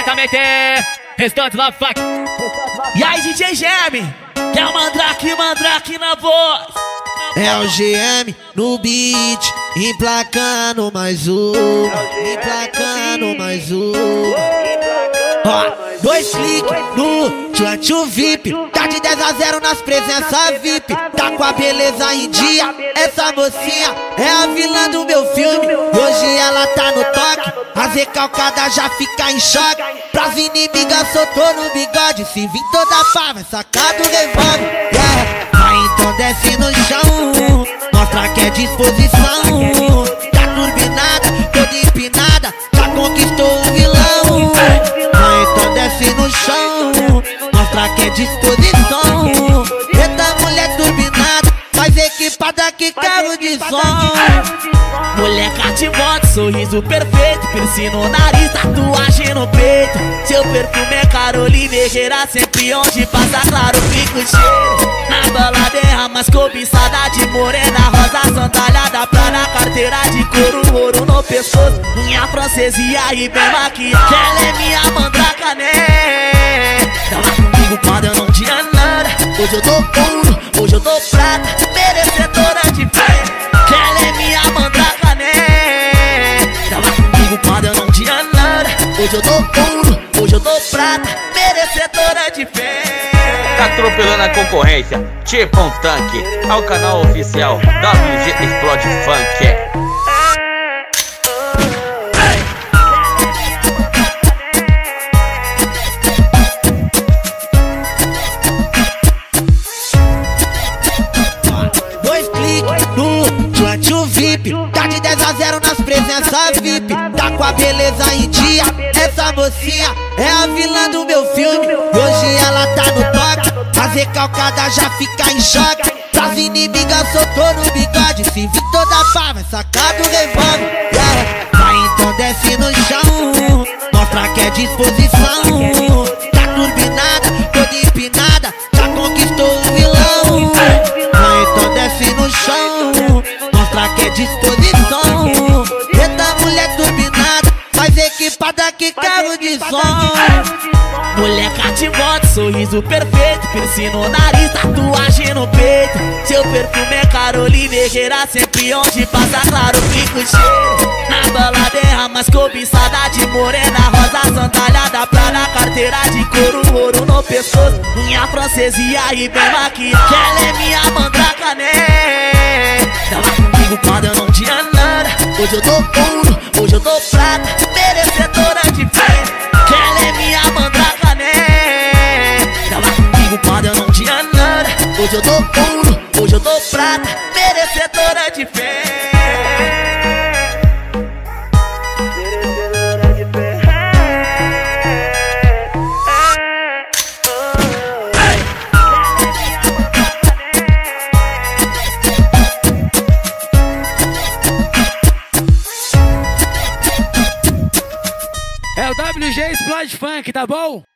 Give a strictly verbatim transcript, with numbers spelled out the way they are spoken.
diretamente Restante Love Funk. E aí, D J Gem, que é o Mandrake, Mandrake na voz. É o G M no beat, emplacando mais um, emplacando mais um. Ó, dois cliques no Tchantchu V I P, tá de dez a zero nas presenças V I P. Tá com a beleza em dia, essa mocinha é a vilã do meu filme. Hoje ela tá no toque, as recalcadas já fica em choque. Pras inimigas soltou no bigode, se vir toda pá vai sacar do revólver. Yeah. Vai então desce no chão, mostra que é disposição. Tá turbinada, toda empinada, já conquistou o vilão. Vai então desce no chão, mostra que é disposição. Eita mulher turbinada, mais equipada que carro de som. Mulher cativante, sorriso perfeito, piercing no nariz, tatuagem no peito. Seu perfume é Carolina Herrera, sempre onde passa claro fica o cheiro. Na balada é a mais cobiçada de morena, rosa sandália pra na carteira de couro, ouro no pescoço, unha francesa e aí bem maquiada. Que ela é minha mandraca, né? Tava comigo quando eu não tinha nada. Hoje eu dou ouro, hoje eu dou prata, merecedora de fé. Que ela é minha mandraca, né? Tava comigo quando eu não tinha nada. Hoje eu dou ouro, hoje eu dou prata, merecedora de fé. Tá atropelando a concorrência, tipo um tanque. Ao canal oficial W G Explode Funk. Dois cliques no Tchantchu V I P, tá de dez a zero nas presenças V I P. Tá com a beleza em dia, essa mocinha é a vilã do meu filme. Hoje ela tá no toque, as recalcadas já fica em choque. Pras inimigas soltou no bigode, se vir toda pá vai sacar do revólver. Yeah. Vai então desce no chão, mostra que é disposição. Tá turbinada, toda empinada, já conquistou o vilão. Vai então desce no chão, mostra que é disposição. Eita mulher turbinada, mais equipada que carro de som. Mulher cativante, sorriso perfeito, piercing no nariz, tatuagem no peito. Seu perfume é Carolina Herrera, sempre onde passa claro fica o cheiro. Na balada é a mais cobiçada de morena, rosa sandália pra na carteira de couro, ouro no pescoço, unha francesa e aí bem maquiada. Que ela é minha mandraca, né? Tava comigo quando eu não tinha nada. Hoje eu dou ouro, hoje eu dou prata, merecedora de fé. Que ela é minha mandraca, né? Tava comigo quando eu não tinha nada. Hoje eu dou ouro, hoje eu dou prata, merecedora de fé. Merecedora de fé. É o W G Explode Funk, tá bom?